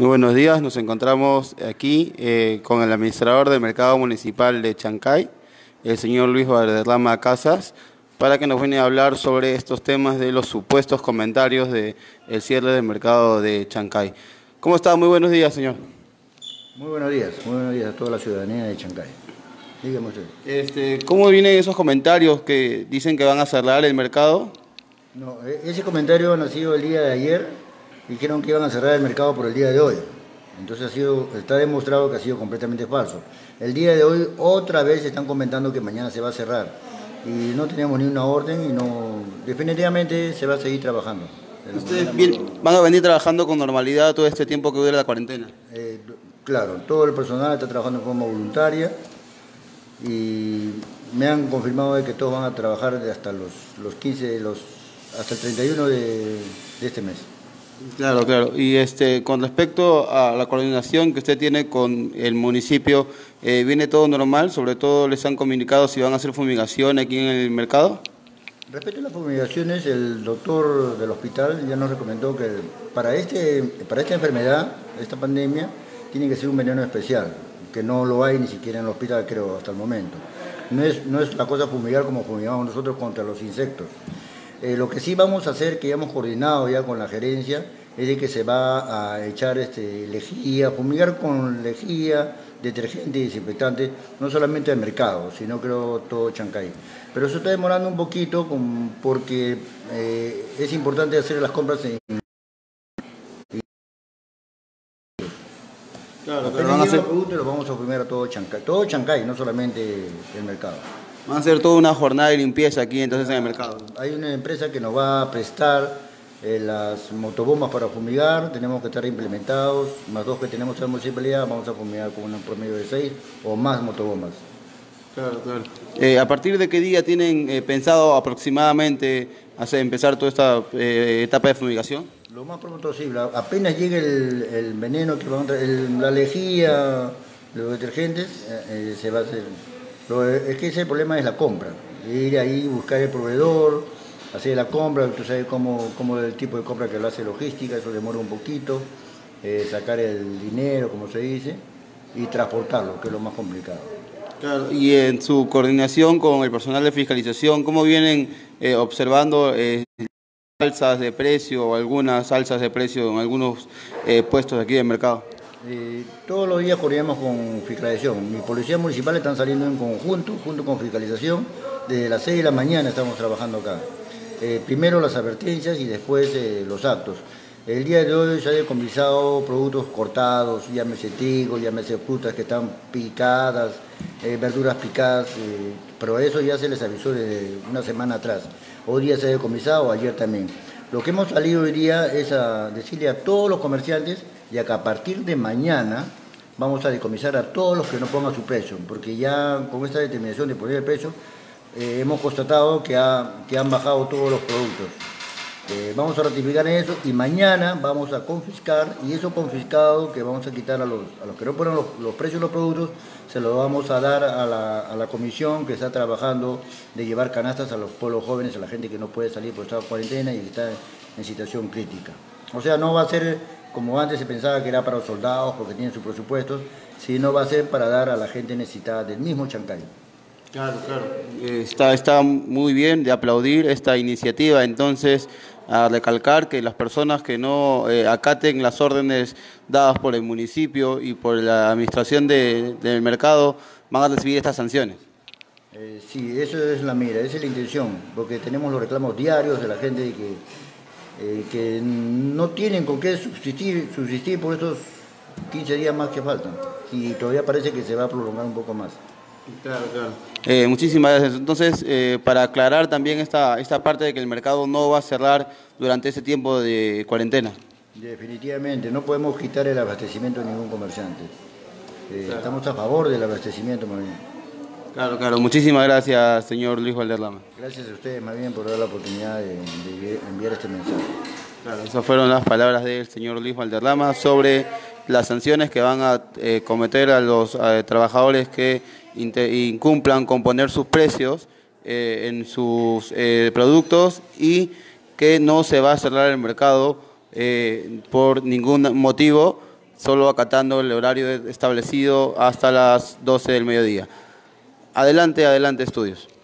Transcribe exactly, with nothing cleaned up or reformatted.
Muy buenos días, nos encontramos aquí eh, con el administrador del mercado municipal de Chancay, el señor Luis Valderrama Casas, para que nos venga a hablar sobre estos temas de los supuestos comentarios del cierre del mercado de Chancay. ¿Cómo está? Muy buenos días, señor. Muy buenos días, muy buenos días a toda la ciudadanía de Chancay. Dígame usted. Este, ¿Cómo vienen esos comentarios que dicen que van a cerrar el mercado? No, ese comentario ha nacido el día de ayer. Dijeron que iban a cerrar el mercado por el día de hoy. Entonces ha sido, está demostrado que ha sido completamente falso. El día de hoy otra vez están comentando que mañana se va a cerrar. Y no tenemos ni una orden y no, definitivamente se va a seguir trabajando. ¿Ustedes bien, van a venir trabajando con normalidad todo este tiempo que dura la cuarentena? Eh, claro, todo el personal está trabajando de forma voluntaria y me han confirmado de que todos van a trabajar hasta los, los quince, los, hasta el treinta y uno de, de este mes. Claro, claro. Y este, con respecto a la coordinación que usted tiene con el municipio, eh, ¿viene todo normal? Sobre todo, ¿les han comunicado si van a hacer fumigación aquí en el mercado? Respecto a las fumigaciones, el doctor del hospital ya nos recomendó que para, este, para esta enfermedad, esta pandemia, tiene que ser un veneno especial, que no lo hay ni siquiera en el hospital, creo, hasta el momento. No es, no es la cosa fumigar como fumigamos nosotros contra los insectos. Eh, lo que sí vamos a hacer, que ya hemos coordinado ya con la gerencia, es de que se va a echar este, lejía, fumigar con lejía, detergente y desinfectante, no solamente al mercado, sino creo todo Chancay. Pero eso está demorando un poquito con, porque eh, es importante hacer las compras en... Claro, pero van a hacer productos y los vamos a fumar a todo Chancay, todo Chancay, no solamente el mercado. Van a hacer toda una jornada de limpieza aquí entonces en el mercado. Hay una empresa que nos va a prestar eh, las motobombas para fumigar, tenemos que estar implementados, más dos que tenemos en la municipalidad, vamos a fumigar con un promedio de seis o más motobombas. Claro, claro. Eh, ¿A partir de qué día tienen eh, pensado aproximadamente hacer, empezar toda esta eh, etapa de fumigación? Lo más pronto posible, apenas llegue el, el veneno, que va a el, la lejía, los detergentes, eh, eh, se va a hacer. Lo, es que ese problema es la compra, ir ahí, buscar el proveedor, hacer la compra, tú sabes cómo, cómo el tipo de compra que lo hace logística, eso demora un poquito, eh, sacar el dinero, como se dice, y transportarlo, que es lo más complicado. Claro, y en su coordinación con el personal de fiscalización, ¿cómo vienen eh, observando eh, alzas de precio o algunas alzas de precio en algunos eh, puestos aquí del mercado? Eh, todos los días coordinamos con fiscalización. Mis policías municipales están saliendo en conjunto, junto con fiscalización. Desde las seis de la mañana estamos trabajando acá. Eh, primero las advertencias y después eh, los actos. El día de hoy se ha decomisado productos cortados, llámese trigo, llámese frutas que están picadas, eh, verduras picadas, eh, pero eso ya se les avisó desde una semana atrás. Hoy día se ha decomisado, ayer también. Lo que hemos salido hoy día es a decirle a todos los comerciantes ya que a partir de mañana vamos a decomisar a todos los que no pongan su precio, porque ya con esta determinación de poner el precio eh, hemos constatado que, ha, que han bajado todos los productos. Eh, vamos a ratificar en eso y mañana vamos a confiscar, y eso confiscado que vamos a quitar a los, a los que no ponen los, los precios de los productos, se lo vamos a dar a la, a la comisión que está trabajando de llevar canastas a los pueblos jóvenes, a la gente que no puede salir por esta cuarentena y que está en situación crítica. O sea, no va a ser como antes se pensaba que era para los soldados porque tienen sus presupuestos, sino va a ser para dar a la gente necesitada del mismo Chancay. Claro, claro. Está, está muy bien de aplaudir esta iniciativa, entonces a recalcar que las personas que no eh, acaten las órdenes dadas por el municipio y por la administración de, del mercado van a recibir estas sanciones. Eh, sí, eso es la mira, esa es la intención, porque tenemos los reclamos diarios de la gente de que Eh, que no tienen con qué subsistir, subsistir por estos quince días más que faltan y todavía parece que se va a prolongar un poco más. Claro, claro. Eh, muchísimas gracias. Entonces, eh, para aclarar también esta, esta parte de que el mercado no va a cerrar durante ese tiempo de cuarentena. Definitivamente, no podemos quitar el abastecimiento de ningún comerciante. Eh, claro. Estamos a favor del abastecimiento, más bien. Claro, claro. Muchísimas gracias, señor Luis Valderrama. Gracias a ustedes, más bien, por dar la oportunidad de, de enviar este mensaje. Claro, esas fueron las palabras del señor Luis Valderrama sobre las sanciones que van a eh, cometer a los a, trabajadores que incumplan con poner sus precios eh, en sus eh, productos y que no se va a cerrar el mercado eh, por ningún motivo, solo acatando el horario establecido hasta las doce del mediodía. Adelante, adelante, estudios.